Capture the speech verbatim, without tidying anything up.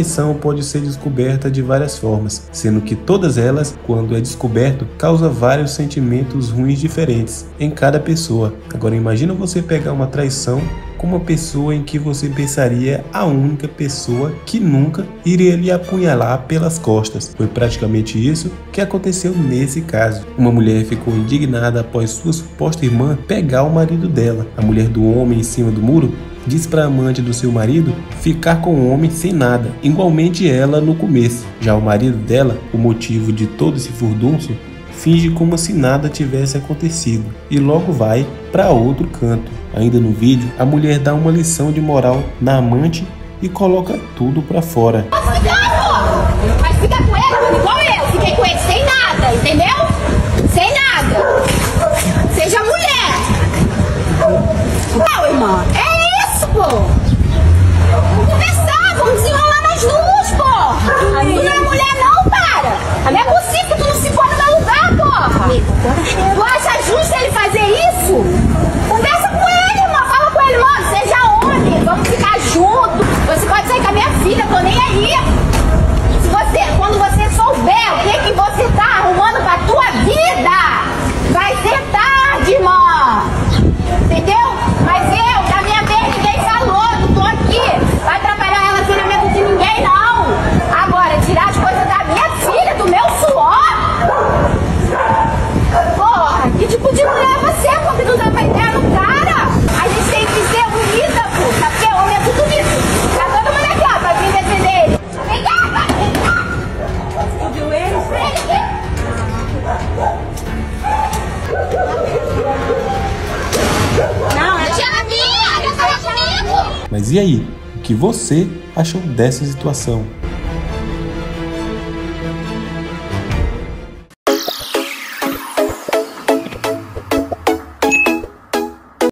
traição pode ser descoberta de várias formas, sendo que todas elas, quando é descoberto, causa vários sentimentos ruins diferentes em cada pessoa. Agora imagina você pegar uma traição com uma pessoa em que você pensaria a única pessoa que nunca iria lhe apunhalar pelas costas. Foi praticamente isso que aconteceu nesse caso. Uma mulher ficou indignada após sua suposta irmã pegar o marido dela. A mulher do homem em cima do muro diz para a amante do seu marido ficar com o homem sem nada, igualmente ela no começo. Já o marido dela, o motivo de todo esse furdunço, finge como se nada tivesse acontecido e logo vai para outro canto. Ainda no vídeo, a mulher dá uma lição de moral na amante e coloca tudo pra fora. Mas fica com ele igual eu, fiquei com ele sem nada, entendeu? Sem nada. Seja mulher. Não, irmã, é isso, pô. Vamos conversar, vamos desenrolar nas duas, pô. Tu não é mulher não, para. Não é possível que tu não se importa no lugar, porra. Tu acha justo ele fazer isso? Conversa com ele, irmã. Fala com ele, mano. Seja homem. Vamos ficar junto. Você pode sair com a minha filha, tô nem aí. Se você, quando você souber o que, que você tá arrumando pra tua vida, vai ser tarde, irmã. Entendeu? Mas eu, da minha vez, ninguém falou. Não tô aqui. Vai atrapalhar o relacionamento de ninguém, não. Agora, tirar as coisas da minha filha, do meu suor. Porra, que tipo de mulher é você, pô, que não dá pra ideia no cara? A gente tem que ser unida, pô, tá? Porque homem é tudo isso. Tá todo mundo aqui, ó, pra vir defender ele. Vem cá, vai, vem cá. Tu viu ele? Vem aqui. Não, eu já vi, ela fala comigo. Mas e aí? O que você achou dessa situação?